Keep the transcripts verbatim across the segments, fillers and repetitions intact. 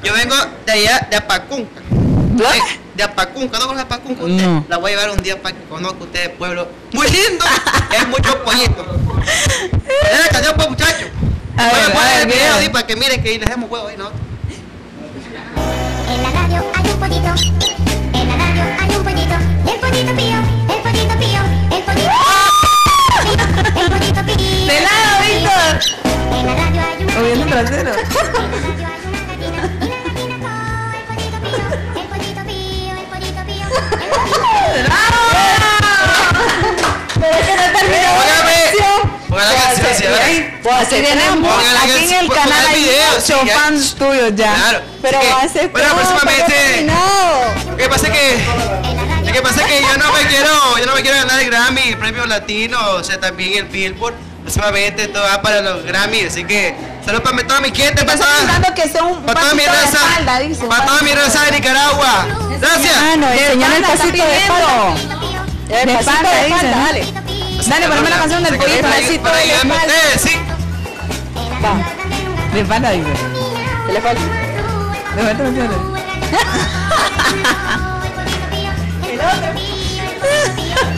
Yo vengo de allá, de Apacunca. ¿Qué? De Apacunca, ¿no conoce Apacunca usted? No. La voy a llevar un día para que conozca usted el pueblo. Muy lindo, hay muchos pollitos. Es la canción pues muchachos. A Voy ver, a poner a ver, el video bien. así para que miren que ahí les damos huevo ahí, ¿no? En la radio hay un pollito, en la radio hay un pollito, y el pollito pío, el pollito pío, el pollito pío, el pollito pío. ¡De lado, Víctor! En la radio hay una Moviendo el trasero. en la radio hay una gallina, y la gallina coo, el pollito pío, el pollito pío, el pollito pío, el pollito Pero es que no terminó la Póngame. canción. Pongan la canción, ¿sí? ¿verdad? Puedo Así hacer tenemos Pongan la aquí en canción, el pongan canal el hay video, muchos sí, ya. fans tuyos ya. Claro. Pero Así que, va a ser bueno, próximamente. No. Lo que pasa es que, lo que pasa es que yo no me quiero, yo no me quiero ganar el Grammy, el premio latino, o sea, también el Billboard. Próximamente todo va para los Grammy, así que saludos para toda mi gente, para Estás toda, pensando que son un para toda mi pasito de raza, espalda, dice. para toda mi raza de Nicaragua. Gracias. Ah, no, De enseñale el espalda, pasito está de espalda. pidiendo. El De pasito espalda, de dice, espalda, ¿no? dale. Dale, poneme la canción del Así que pollito. para- Pasito para de ayudarme a espalda. ustedes, sí. Va, De espalda, dice. ¿qué le falta? De vuelta, de vuelta. El otro.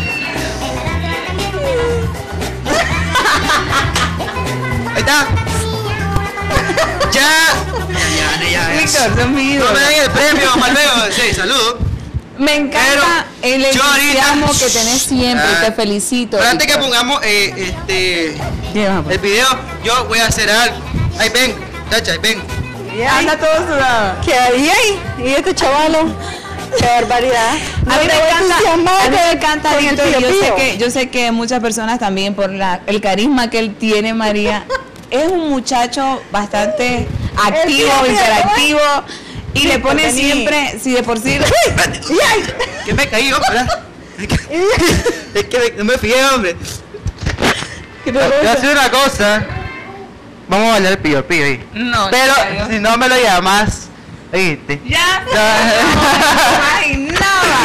Ahí está. Ya. Ya, ya, ya. Víctor, son mi No ídolo. me den el premio, Malveo. Sí, salud. Me encanta el yo ahorita- entusiasmo que tenés siempre. Ah. Te felicito. Pero antes que Víctor. pongamos eh, este Lleva, pues. el video, yo voy a hacer algo. Ahí ven, chacha, ahí ven. Anda todo sudado. ¿Qué hay ahí? ¿Y este chavalo? ¡Qué barbaridad! A mí me encanta, a mí me encanta con el Víctor, pío yo sé pío. que yo sé que muchas personas también por la, el carisma que él tiene, María, es un muchacho bastante activo, pío pío, interactivo y le pone vení. siempre, si de por sí, Que me caí, hombre. ¿verdad? Es que me- no me fijé, hombre. ¿Qué te Voy a pasa? hacer una cosa. Vamos a bailar el pío pío ahí. no, Pero no, si no me lo llamas, ¿oíste? ya, Ya. no imaginaba.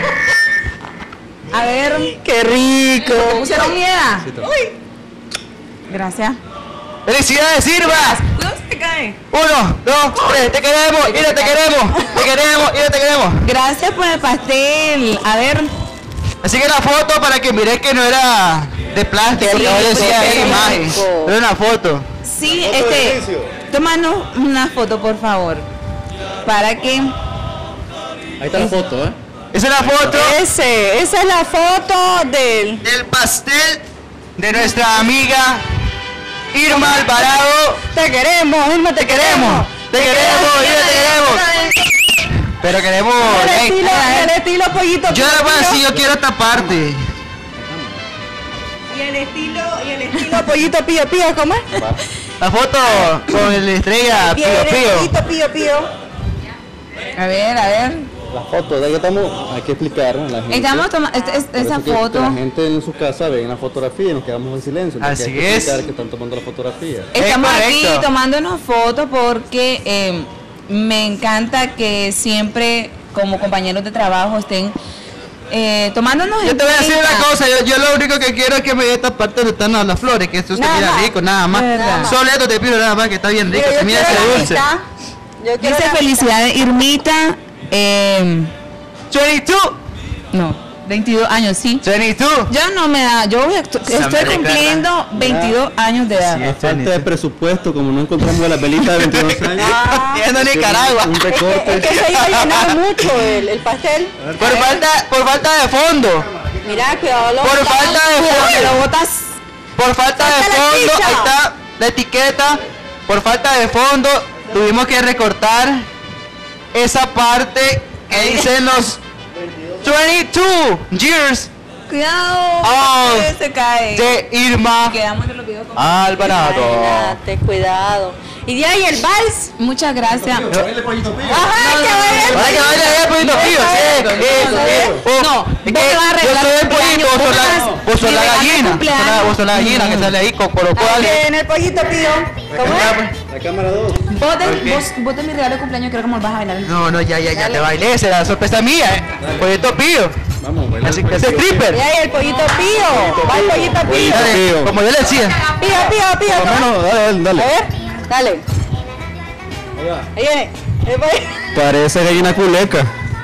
A ver, ¡Qué rico! ¿te pusieron miedo? Uy. Gracias. ¡Felicidades, Sirva! ¿Dónde se cae? Uno, dos, tres, te queremos, mira, te queremos, te queremos, mira, te queremos. Gracias por el pastel. A ver, Así que la foto para que miréis que no era de plástico, Qué no rico, decía qué ahí imagen. rico. Era una foto. sí, este, tómanos una foto, por favor, para que Ahí está la foto, ¿eh? Esa es la foto Ese, esa es la foto del... del pastel de nuestra amiga Irma Alvarado. Te queremos, Irma, te, Te queremos, te queremos, mira, te queremos. Pero queremos. El ey, estilo, el estilo pollito. yo le voy a decir, yo quiero esta parte. Y el estilo, y el estilo pollito pío pío, ¿cómo es? La foto con el estrella Y Pío el Pío. pollito pío pío. a ver, a ver. La foto, de ahí estamos, hay que explicar a la gente. Estamos tomando esa Por eso que- foto. que la gente en su casa ve la fotografía y nos quedamos en silencio. porque Así hay que explicar es. que están tomando la fotografía. Estamos Es aquí correcto. tomándonos fotos porque eh, me encanta que siempre como compañeros de trabajo estén eh, tomándonos Yo en te voy a decir cuenta. una cosa, yo, yo lo único que quiero es que me dé esta parte donde están las flores, que esto se Nada mira más. rico, nada más. Verdad. Solo esto te pido nada más, que está bien rico, Mira, se yo mira quiero ese la dulce. mitad. Yo quiero Dice la felicidades, Irmita. Eh, veintidós, no, veintidós años, sí. veintidós. Yo no me da, yo voy a- estoy Americana. cumpliendo veintidós años de edad. Sí. A falta de presupuesto, como no encontramos la velita de veintidós años. Yendo a Nicaragua. Un Es que, recorte. es que se iba a llenar mucho el, el pastel. Por falta, por falta de fondo, Mira, cuidado, lo por botamos. falta de Cuidado, que lo fondo, botas. por falta de Falta la fondo, ficha. ahí está la etiqueta, por falta de fondo, tuvimos que recortar esa parte que dicen los veintidós years Cuidado, Oh, que se cae. de Irma Quedamos en los videos con- Alvarado. Imagínate, cuidado. Y de ahí el vals. Muchas gracias. Ajá, No, que no, vaya. Para que baile ahí el pollito pío, sí, eso, eso. No, Es vos que te vas a yo arreglar soy el cumpleaños, pollito, vos vos sos la, vas- vos sos mi la regalo de gallina, cumpleaños. vos sos la- vos sos la gallina que sale ahí con corocual. En el pollito pío. ¿Cómo es? La cámara dos. Vos de, vos, vos de mi regalo de cumpleaños, creo que me lo vas a bailar. No, no, ya, ya, ya, te bailé, esa era la sorpresa mía, eh. Pollito pío. Vamos, baila. Así que ese Y stripper. ahí el pollito pío. Va el pollito pío. Dale, Pío. como yo le decía. Pío, pío, pío. Por lo ¿cómo es? menos, dale, dale, A dale. ver, dale. Ahí viene. Ahí va. Parece gallina culeca.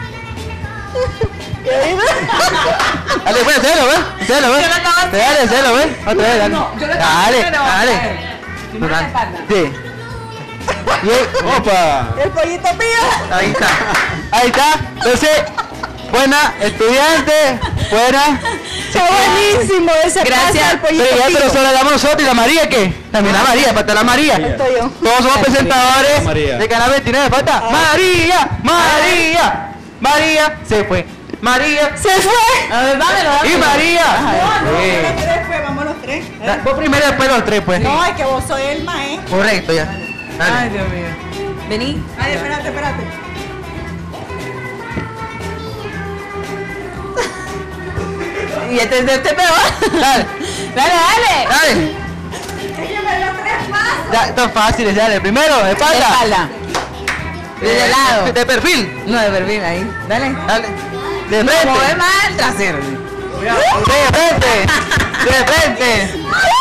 Dale, pues, celo, ¿ves? Celo, ¿ves? Dale, celo, ¿ves? Otra vez, dale. Dale, dale. Sí. Y ahí, opa. El pollito pío. Ahí está. Ahí está. Entonces, buena estudiante, buena. Está buenísimo ese Gracias. pase al pollito Pero ya, pero pío. solo damos nosotros. ¿Y la María qué? También la María, falta la María. Falto yo. Todos somos presentadores María. de Canal veintinueve. Falta María, María, María. Se fue. María. Se fue. A ver, dámelo, dámelo. Y María. No, no, Sí. los tres, pues, vamos los tres. Da- Vos primero, después los tres, pues. No, es que vos sois el maestro. Correcto, ya. Ay, Dale. Dios mío. Vení. Ay, espérate, espérate. Y este es de este peor. Dale, Dale, dale. dale. Es que me los tres pasos. Ya, están fáciles, dale. Primero, de espalda. Espalda. De lado. De perfil. No, de perfil, ahí. Dale. Dale. De No, mueve frente. más el trasero. De frente. De frente.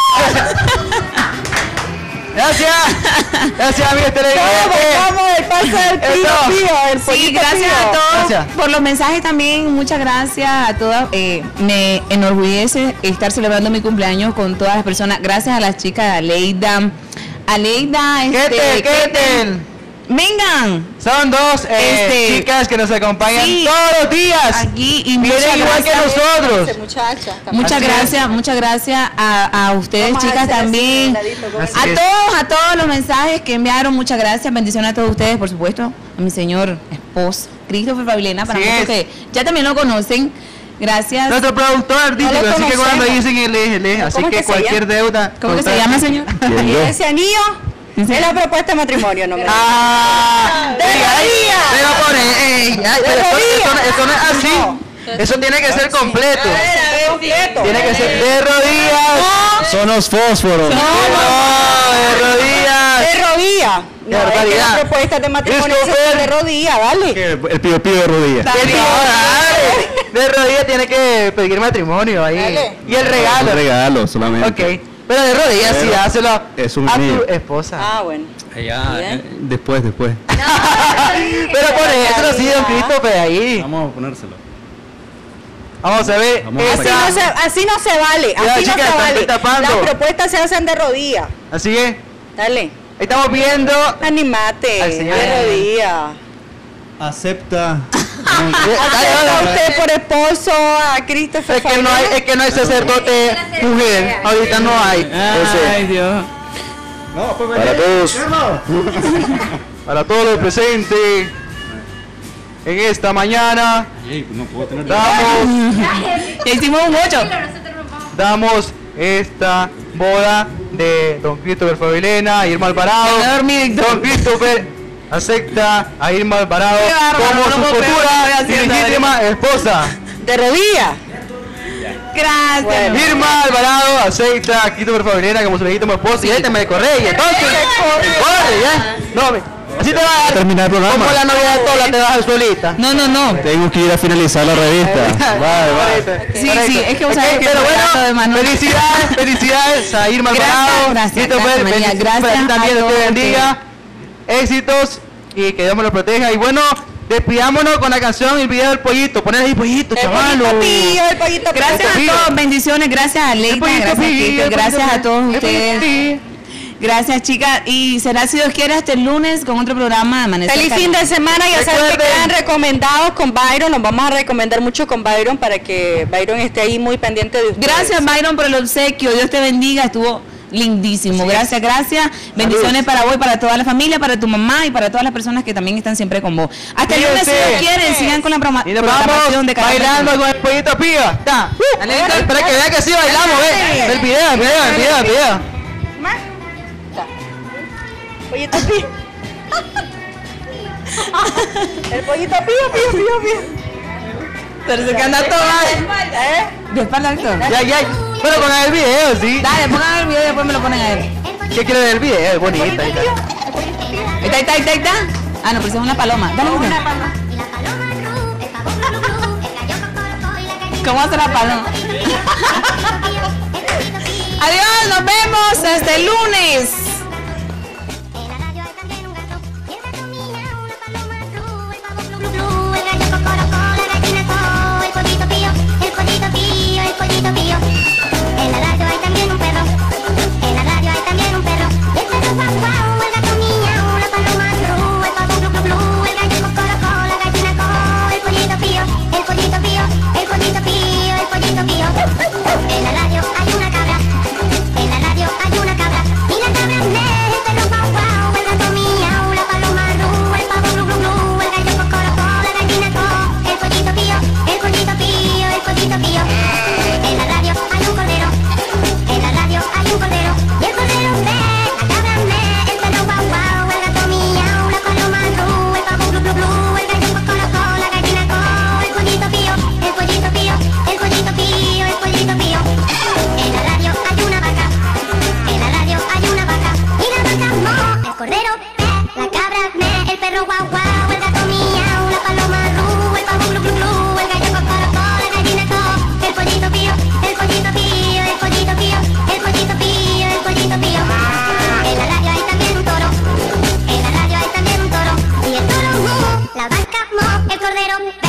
Gracias. Gracias, amigos Todos televidentes. vamos el pase del pío Eso. pío. El Sí, pollito gracias pío. a todos Gracias. por los mensajes también. Muchas gracias a todas. Eh, me enorgullece estar celebrando mi cumpleaños con todas las personas. Gracias a las chicas de Aleida. Aleida, este, Keten, Keten. vengan Son dos eh, Este, chicas que nos acompañan sí. todos los días. aquí y muchas Vienen igual que gracias. nosotros. Ese muchacha. también. Muchas Así es. gracias, muchas gracias a, a ustedes, Vamos a chicas, hacer así, también. dobladito, con Así A es. todos, a todos los mensajes que enviaron, muchas gracias. Bendiciones a todos ustedes, por supuesto. A mi señor esposo, Christopher Fabilena, para Así muchos es. que ya también lo conocen. Gracias. Nuestro productor artístico, No lo así que cuando conocemos. dicen él es, él es. Así ¿Cómo que que se cualquier llama? deuda. ¿Cómo que se contar- llama, señor? ¿Quién Y yo? ese anillo es la propuesta de matrimonio, no me Ah, De sí, ahí, rodillas. se va a poner, ey, ay, pero esto, esto no- esto no es así. Eso tiene que ser completo. completo. Tiene que ser de rodillas. Son los fósforos. No, de rodillas. De rodilla. Qué No, es que barbaridad. las propuestas de matrimonio Christopher. son de rodilla, dale. Que El pío pío de rodillas. ¿Qué digo? Dale. De rodillas tiene que pedir matrimonio ahí. Dale. Y el Un regalo. regalo solamente. Ok. Pero de rodillas sí, Pero dáselo es un a tu mío. esposa. Ah, bueno. Ya, Bien. eh, después, después. Pero por eso sí, don Christopher, ahí. Vamos a ponérselo. Vamos a ver. Vamos a Así esta- no, se, así no se vale. Cuidado, Así no chicas, se están vale. tapando. Las propuestas se hacen de rodilla. Así es. Dale. Ahí estamos viendo. Animate. Al señor. De rodilla. Acepta. Acepta usted por esposo a Christopher Es que no hay, es que no hay sacerdote mujer. Ahorita no hay. Ay, Dios. Para todos. Para todos los presentes. En esta mañana No puedo tener. damos, Ya hicimos un ocho. damos esta boda de don Christopher Fabilena, Irma Alvarado. Me dormí, Víctor. Don Christopher acepta a Irma Alvarado Qué bárbaro, como no su puedo creer lo que futura estoy y haciendo, legítima esposa. De rodilla. Gracias. Bueno. Irma Alvarado acepta a Christopher Fabilena como su legítima esposa y este me corre y entonces corre ya. No, me- así te va a dar. Terminar el programa. Como la novia de Tola te vas solita. No, no, no. Tengo que ir a finalizar la revista. Vale, vale. Sí, sí, es que vos sabés que pero el relato de bueno, Manuel- felicidades, felicidades a Irma Gracias, Alvarado. gracias, Christopher, gracias, María, bendiciones gracias para ti también, a Dios te todos bendiga. Éxitos y que Dios me lo proteja. Y bueno, despidámonos con la canción y el video del pollito. Poner ahí pollito, El chaval. pollito pío, el pollito pío. Gracias a Pío. todos, bendiciones, gracias a Leita, pollito gracias a pío, Peter, el gracias pollito a todos pío, el pollito ustedes. pío. Gracias, chicas. Y será, si Dios quiere, hasta el lunes con otro programa de Amanecer Feliz fin de Caliente. semana, ya saben que Recuerden. quedan recomendados con Byron, nos vamos a recomendar mucho con Byron para que Byron esté ahí muy pendiente de ustedes. Gracias, Byron, por el obsequio. Dios te bendiga. Estuvo lindísimo. Gracias, gracias. Bendiciones para vos y para toda la familia, para tu mamá y para todas las personas que también están siempre con vos. Hasta el lunes, si Cuídense. Dios quiere. Sigan con la broma- Y nos programación vamos de Canal bailando veintinueve. con el pollito pío. Está. Dale, Víctor. Para que vean que sí bailamos, ve. El video, el video, el video, el video. Más. Está. Pollito pío. El pollito pío, pío, pío, pío. Pero se que anda todo mal. ¿Eh? De espalda, Víctor. Ya, ya. Bueno, con el video, sí. Dale, pongan el video y después me lo ponen a él. ¿Qué quiere del video? Es bonita. ahí está. Ahí está, ahí está, ahí está, ahí está. Ah, no, pero esa es una paloma. Dale, Víctor. Y la paloma ru, el pavo glu glu, el gallo cocorocó y la gallina ¿Cómo hace la paloma? pío, pío, el pollito pío. Adiós, nos vemos hasta el lunes. En la radio hay también un gato, y el gato guau guau, el gato miau, la paloma ru, el pavo glu glu glu, el gallo cocorocó, la gallina co, el pollito pío, el pollito pío, el pollito pío, el pollito pío, el pollito pío. En la radio hay también un toro, en la radio hay también un toro, y el toro mu, la vaca mo, el cordero